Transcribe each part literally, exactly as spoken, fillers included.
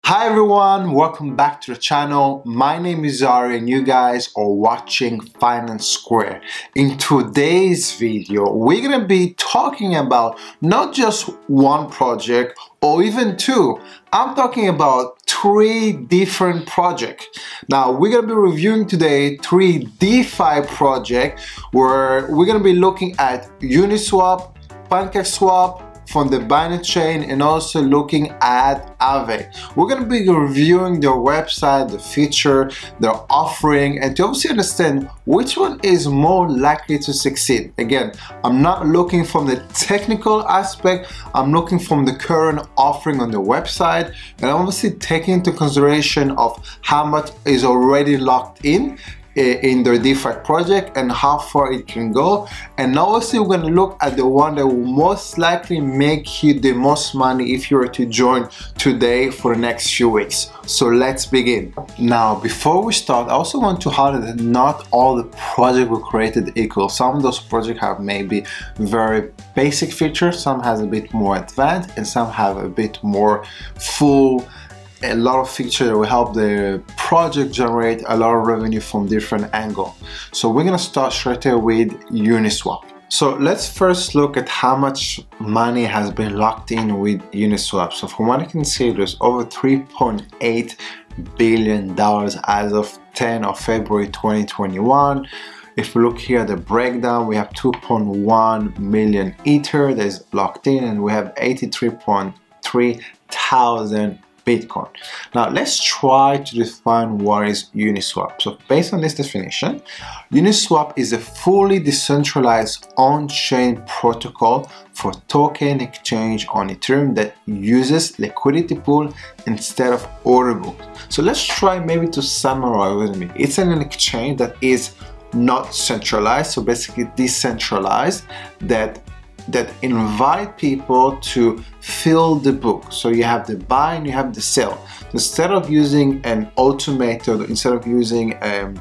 Hi everyone, welcome back to the channel. My name is Ari and you guys are watching Finance Square. In today's video, we're gonna be talking about not just one project or even two. I'm talking about three different projects. Now, we're gonna be reviewing today three DeFi projects where we're gonna be looking at Uniswap, PancakeSwap, from the Binance chain, and also looking at Aave. We're going to be reviewing their website, the feature, their offering, and to obviously understand which one is more likely to succeed. Again, I'm not looking from the technical aspect, I'm looking from the current offering on the website, and obviously taking into consideration of how much is already locked in in their DeFi project and how far it can go. And obviously we're going to look at the one that will most likely make you the most money if you were to join today for the next few weeks. So let's begin. Now, before we start, I also want to highlight that not all the projects were created equal. Some of those projects have maybe very basic features, some has a bit more advanced, and some have a bit more full a lot of features that will help the project generate a lot of revenue from different angles. So we're gonna start straight away with Uniswap. So let's first look at how much money has been locked in with Uniswap. So from what I can see, there's over three point eight billion dollars as of tenth of February twenty twenty-one. If we look here at the breakdown, we have two point one million Ether that is locked in, and we have eighty-three point three thousand Bitcoin. Now let's try to define what is Uniswap. So based on this definition, Uniswap is a fully decentralized on-chain protocol for token exchange on Ethereum that uses liquidity pool instead of order book. So let's try maybe to summarize with me. It's an exchange that is not centralized, so basically decentralized, that that invite people to fill the book. So you have the buy and you have the sell. Instead of using an automated, instead of using um,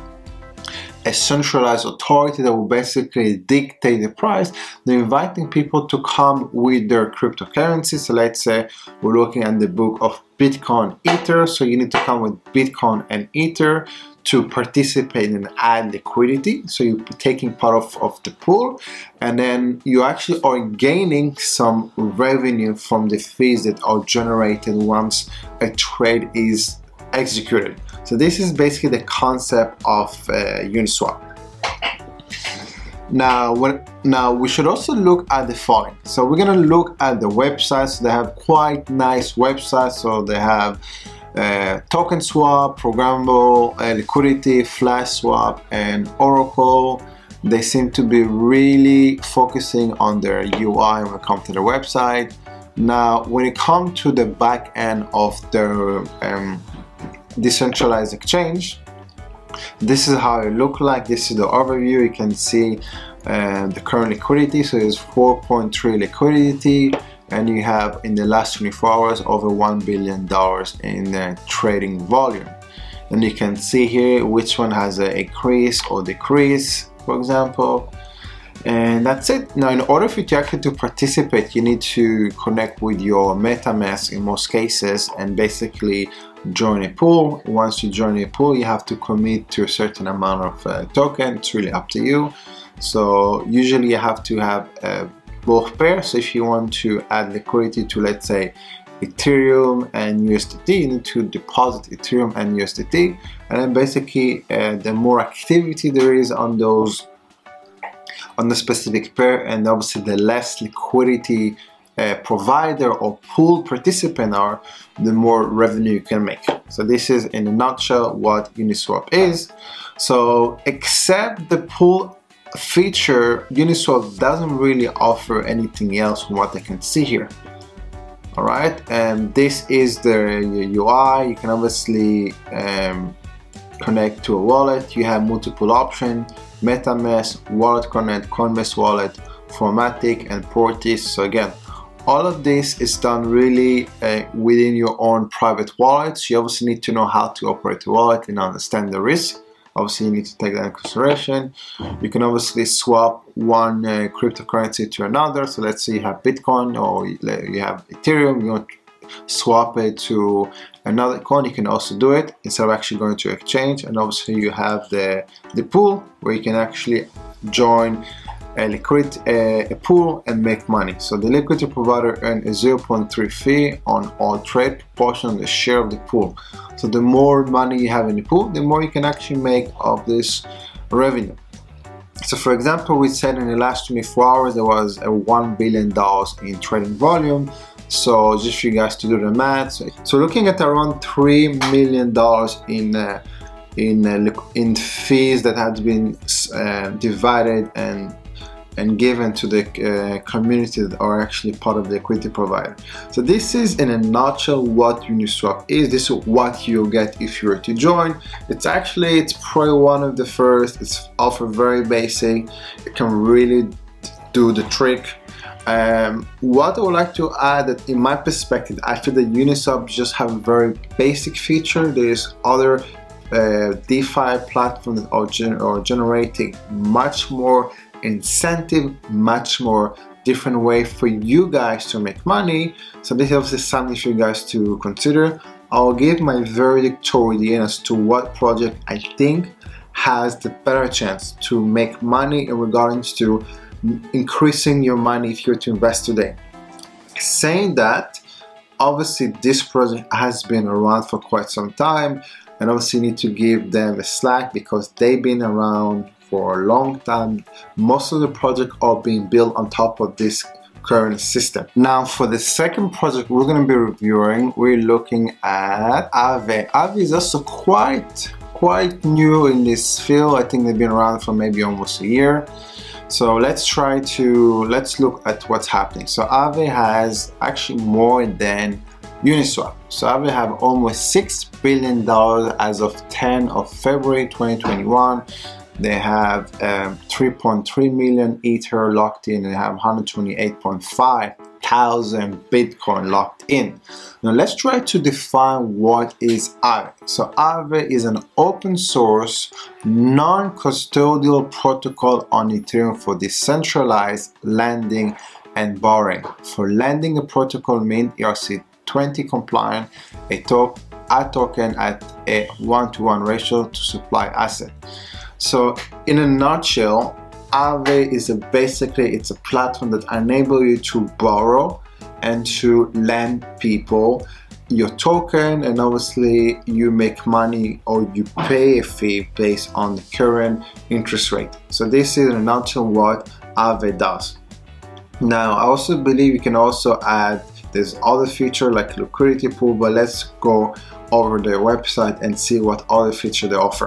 a centralized authority that will basically dictate the price, they're inviting people to come with their cryptocurrency. So let's say we're looking at the book of Bitcoin Ether, so you need to come with Bitcoin and Ether to participate and add liquidity. So you're taking part of, of the pool, and then you actually are gaining some revenue from the fees that are generated once a trade is executed. So this is basically the concept of uh, Uniswap. Now, when, now we should also look at the following. So we're gonna look at the websites. So they have quite nice websites. So they have uh, Token Swap, Programmable, uh, Liquidity, Flash Swap, and Oracle. They seem to be really focusing on their U I when it comes to their website. Now, when it comes to the back end of their um, decentralized exchange, this is how it looks like. This is the overview. You can see uh, the current liquidity. So it's four point three liquidity, and you have in the last twenty-four hours over one billion dollars in uh, trading volume. And you can see here which one has a increase or decrease, for example. And that's it. Now, in order for you to actually to participate, you need to connect with your MetaMask in most cases and basically join a pool. Once you join a pool, you have to commit to a certain amount of uh, token. It's really up to you. So usually you have to have uh, both pairs. So if you want to add liquidity to, let's say, Ethereum and U S D T, you need to deposit Ethereum and U S D T, and then basically uh, the more activity there is on those on the specific pair, and obviously the less liquidity uh, provider or pool participant are, the more revenue you can make. So this is in a nutshell what Uniswap is. So except the pool feature, Uniswap doesn't really offer anything else from what I can see here. All right, and this is the U I. You can obviously um, connect to a wallet. You have multiple options: MetaMask, Wallet Connect, Coinbase Wallet, Formatic, and Portis. So again, all of this is done really uh, within your own private wallets. You obviously need to know how to operate a wallet and understand the risk. Obviously, you need to take that into consideration. You can obviously swap one uh, cryptocurrency to another. So let's say you have Bitcoin or you have Ethereum, you want to swap it to another coin, you can also do it instead of actually going to exchange. And obviously you have the, the pool where you can actually join a liquidity a, a pool and make money. So the liquidity provider earns a zero point three fee on all trade proportion of the share of the pool. So the more money you have in the pool, the more you can actually make of this revenue. So for example, we said in the last twenty-four hours there was a one billion dollars in trading volume. So just for you guys to do the math, so looking at around three million dollars in uh, in uh, in fees that had been uh, divided and and given to the uh, community that are actually part of the liquidity provider. So this is in a nutshell what Uniswap is. This is what you'll get if you were to join. It's actually, it's probably one of the first. It's offer very basic. It can really do the trick. Um, what I would like to add that in my perspective, I feel that Uniswap just have a very basic feature. There's other uh, DeFi platforms that are, gener are generating much more incentive, much more different way for you guys to make money. So this is obviously something for you guys to consider. I'll give my verdict toward the end as to what project I think has the better chance to make money in regards to increasing your money if you're to invest today. Saying that, obviously this project has been around for quite some time, and obviously you need to give them a slack because they've been around for a long time. Most of the projects are being built on top of this current system. Now for the second project we're going to be reviewing, we're looking at Aave. Aave is also quite quite new in this field. I think they've been around for maybe almost a year. So let's try to let's look at what's happening. So Aave has actually more than Uniswap. So Aave have almost six billion dollars as of tenth of February twenty twenty-one. They have um, three point three million Ether locked in, and they have one hundred twenty-eight point five thousand Bitcoin locked in. Now let's try to define what is Aave. So Aave is an open source, non-custodial protocol on Ethereum for decentralized lending and borrowing. For lending, a protocol means E R C twenty compliant, a, to a token at a one-to-one ratio to supply asset. So in a nutshell, Aave is a basically it's a platform that enables you to borrow and to lend people your token, and obviously you make money or you pay a fee based on the current interest rate. So this is in a nutshell what Aave does. Now I also believe you can also add, there's other feature like liquidity pool, but let's go over their website and see what other feature they offer.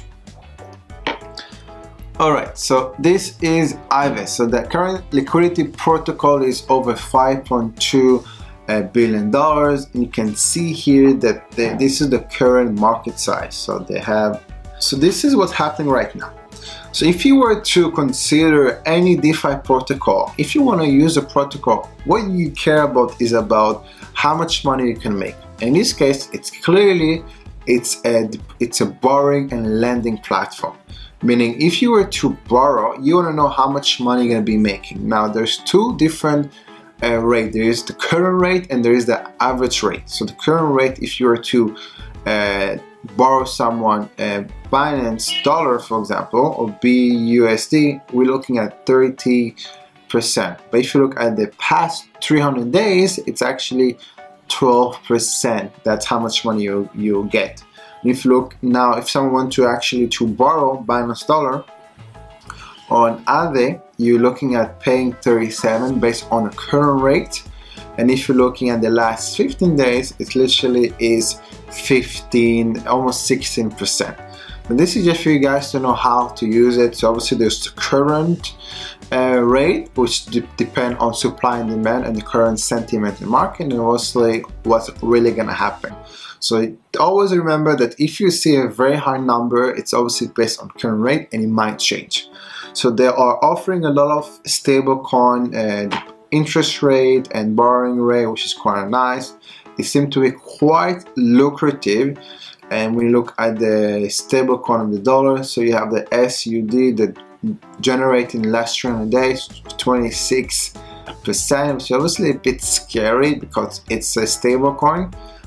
Alright, so this is Aave. So the current liquidity protocol is over five point two uh, billion dollars. And you can see here that they, this is the current market size. So they have, so this is what's happening right now. So if you were to consider any DeFi protocol, if you want to use a protocol, what you care about is about how much money you can make. In this case, it's clearly it's a it's a borrowing and lending platform. Meaning, if you were to borrow, you want to know how much money you're going to be making. Now, there's two different uh, rates. There is the current rate and there is the average rate. So the current rate, if you were to uh, borrow someone uh, Binance dollar, for example, or B U S D, we're looking at thirty percent. But if you look at the past three hundred days, it's actually twelve percent. That's how much money you, you'll get. If you look now, if someone wants to actually to borrow Binance dollar on Aave, you're looking at paying thirty-seven based on the current rate. And if you're looking at the last fifteen days, it literally is fifteen, almost sixteen percent. But this is just for you guys to know how to use it. So obviously there's the current uh, rate, which de depend on supply and demand and the current sentiment in the market, and obviously what's really gonna happen. So always remember that if you see a very high number, it's obviously based on current rate and it might change. So they are offering a lot of stable coin and interest rate and borrowing rate, which is quite nice. They seem to be quite lucrative. And when you look at the stable coin of the dollar, so you have the S U D that generating last three hundred days, twenty-six percent, which is obviously a bit scary because it's a stable coin.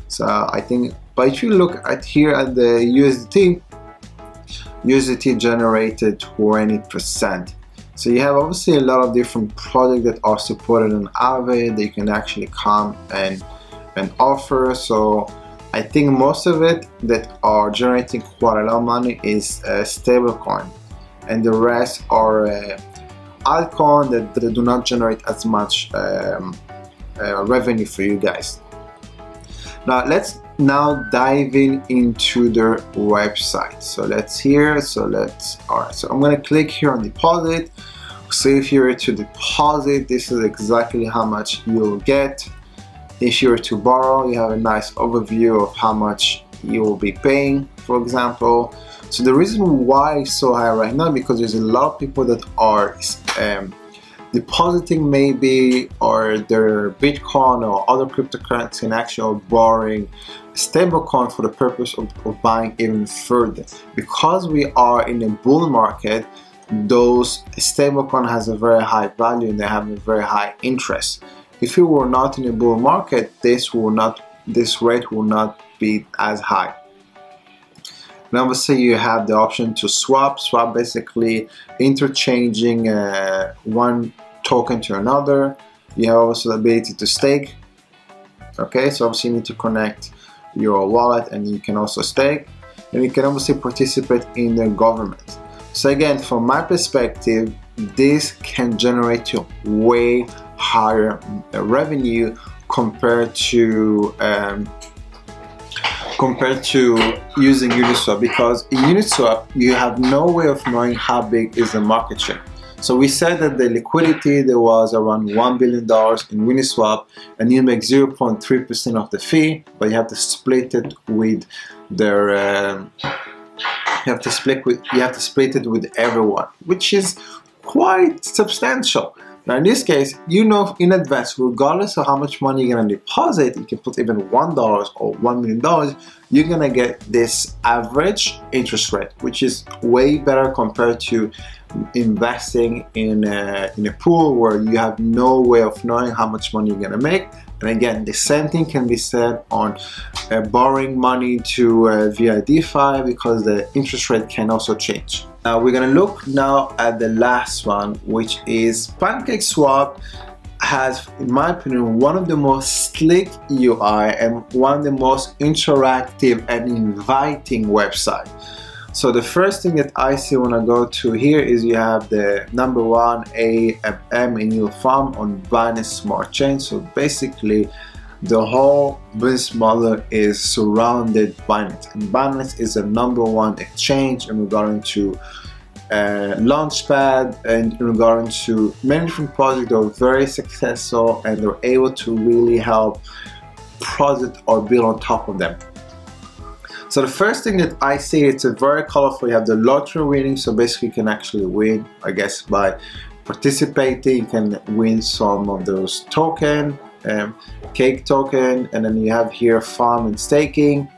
So I think, but if you look at here at the U S D T, U S D T generated twenty percent. So you have obviously a lot of different projects that are supported on Aave that you can actually come and and offer. So I think most of it that are generating quite a lot of money is uh, stablecoin, and the rest are uh, altcoin that, that do not generate as much um, uh, revenue for you guys. Now let's now dive in into their website. So let's here. So let's all right. So I'm gonna click here on deposit. So if you're to deposit, this is exactly how much you'll get. If you're to borrow, you have a nice overview of how much you will be paying, for example. So the reason why it's so high right now, because there's a lot of people that are um, depositing maybe or their Bitcoin or other cryptocurrency and actually borrowing stablecoin for the purpose of, of buying even further. Because we are in a bull market, those stablecoin has a very high value and they have a very high interest. If we were not in a bull market, this will not, this rate will not be as high. Now obviously you have the option to swap. Swap basically interchanging uh, one token to another. You have also the ability to stake. Okay, so obviously you need to connect your wallet and you can also stake. And you can obviously participate in the government. So again, from my perspective, this can generate you way higher revenue compared to um, compared to using Uniswap, because in Uniswap you have no way of knowing how big is the market share. So we said that the liquidity there was around one billion dollars in Uniswap, and you make zero point three percent of the fee, but you have to split it with their um, you have to split with you have to split it with everyone, which is quite substantial. Now in this case, you know in advance, regardless of how much money you're gonna deposit, you can put even one dollar or one million dollars, you're gonna get this average interest rate, which is way better compared to investing in a, in a pool where you have no way of knowing how much money you're gonna make. And again, the same thing can be said on uh, borrowing money to uh, via DeFi, because the interest rate can also change. Now we're gonna look now at the last one, which is PancakeSwap. Has, in my opinion, one of the most slick U I and one of the most interactive and inviting website. So the first thing that I see when I go to here is you have the number one A M M in your farm on Binance Smart Chain. So basically the whole business model is surrounded Binance, and Binance is the number one exchange in regarding to uh, Launchpad and in regarding to many different projects that are very successful and they're able to really help project or build on top of them. So the first thing that I see, it's a very colorful. You have the lottery winning, so basically you can actually win, I guess, by participating. You can win some of those token, um, cake token, and then you have here farm and staking.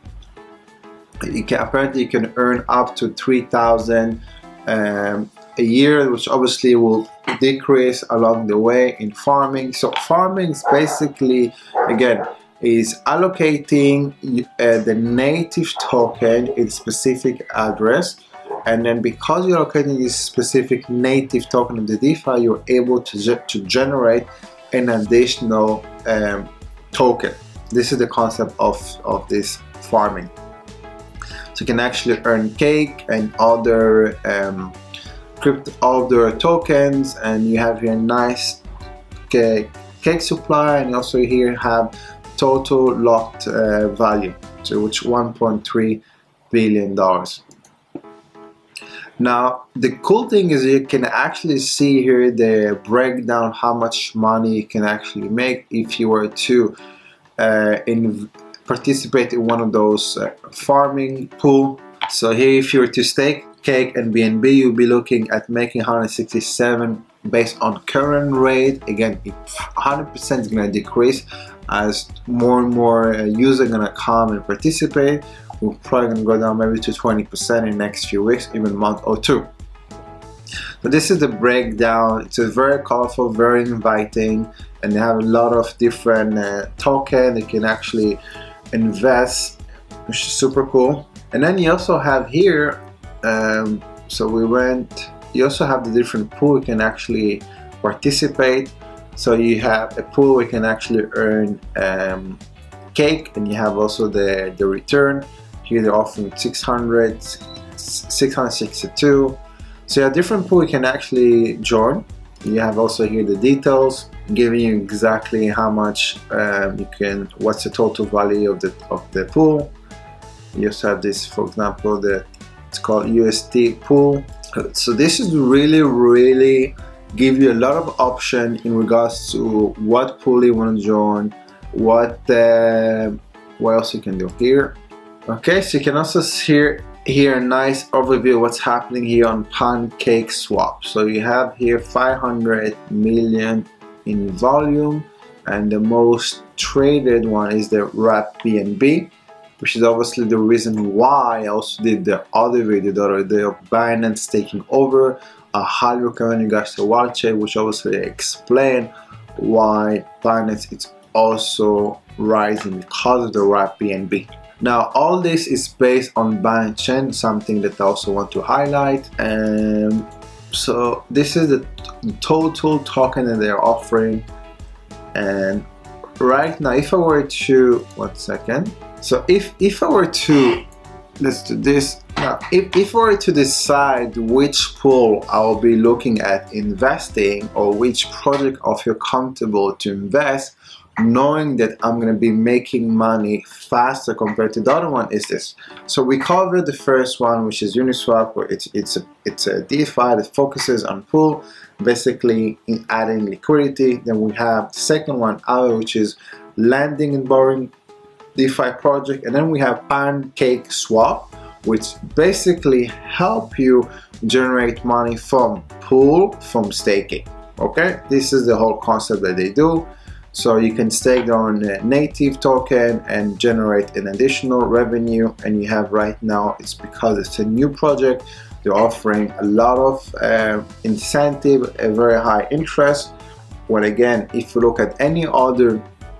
You can, apparently you can earn up to three thousand um, a year, which obviously will decrease along the way in farming. So farming is basically, again, is allocating uh, the native token in specific address, and then because you're allocating this specific native token in the DeFi, you're able to, ge to generate an additional um, token. This is the concept of, of this farming. So you can actually earn cake and other um, crypto other tokens, and you have here nice cake, cake supply, and also here have total locked uh, value, so which one point three billion dollars. Now the cool thing is you can actually see here the breakdown how much money you can actually make if you were to uh, in participate in one of those uh, farming pool. So here if you were to stake cake and B N B, you'll be looking at making one hundred sixty-seven based on current rate. Again, one hundred percent is going to decrease as more and more uh, users are going to come and participate. We're probably going to go down maybe to twenty percent in the next few weeks, even a month or two. So this is the breakdown. It's a very colorful, very inviting, and they have a lot of different uh, tokens. They can actually invest, which is super cool. And then you also have here, um, so we went, you also have the different pool you can actually participate. So you have a pool where you can actually earn um, cake, and you have also the, the return. Here they're offering six hundred, six hundred sixty-two. So you have different pool you can actually join. You have also here the details, giving you exactly how much um, you can, what's the total value of the of the pool. You also have this, for example, the it's called U S D pool. So this is really, really give you a lot of option in regards to what pool you want to join, what uh, what else you can do here. Okay, so you can also see here a nice overview of what's happening here on PancakeSwap. So you have here five hundred million in volume, and the most traded one is the Wrap B N B, which is obviously the reason why I also did the other video, the other day of Binance taking over. I highly recommend you guys to watch it, which obviously explain why Binance is also rising because of the Wrap B N B. Now all this is based on Binance Chain, something that I also want to highlight. Um, so this is the total token that they're offering, and right now if I were to, one second, so if, if I were to, let's do this now, if, if I were to decide which pool I will be looking at investing, or which project I feel comfortable to invest, knowing that I'm going to be making money faster compared to the other one, is this. So we covered the first one, which is Uniswap, where it's it's a it's a DeFi that focuses on pool, basically in adding liquidity. Then we have the second one, Aave, which is lending and borrowing DeFi project, and then we have PancakeSwap, which basically help you generate money from pool, from staking. Okay, this is the whole concept that they do. So you can stake on a native token and generate an additional revenue. And you have right now, it's because it's a new project, they're offering a lot of uh, incentive, a very high interest. When again, if you look at any other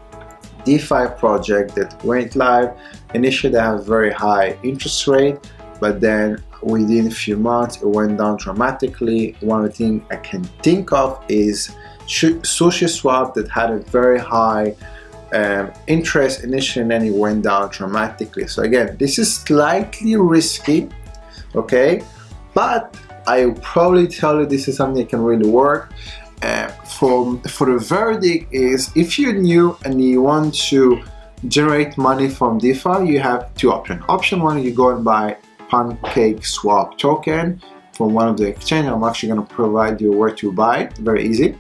DeFi project that went live, initially they have very high interest rate, but then within a few months it went down dramatically. One thing I can think of is SushiSwap, that had a very high um, interest initially, and then it went down dramatically. So again, this is slightly risky, okay, but I will probably tell you this is something that can really work. Uh, for, for the verdict is, if you're new and you want to generate money from DeFi, you have two options. Option one, you go and buy PancakeSwap token from one of the exchanges. I'm actually going to provide you where to buy it, very easy.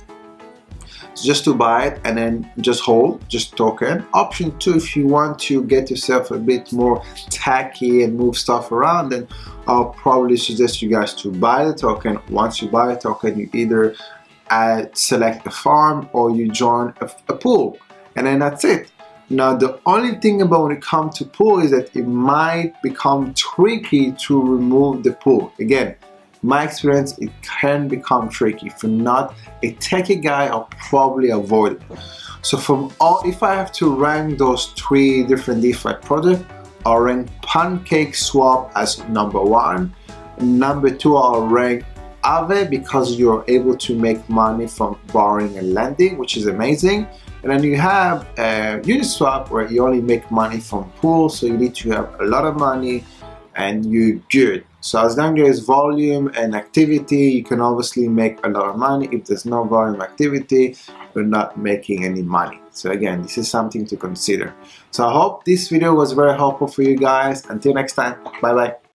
So just to buy it and then just hold, just token. Option two, if you want to get yourself a bit more tacky and move stuff around, then I'll probably suggest you guys to buy the token. Once you buy a token, you either add, select a farm, or you join a, a pool, and then that's it. Now the only thing about when it comes to pool is that it might become tricky to remove the pool. Again, my experience, it can become tricky. If you're not a techie guy, I'll probably avoid it. So from all, if I have to rank those three different DeFi projects, I'll rank PancakeSwap as number one. Number two, I'll rank Aave, because you're able to make money from borrowing and lending, which is amazing. And then you have uh, Uniswap, where you only make money from pool, so you need to have a lot of money and you're good. So as long as there's volume and activity, you can obviously make a lot of money. If there's no volume activity, you're not making any money. So again, this is something to consider. So I hope this video was very helpful for you guys. Until next time, bye bye.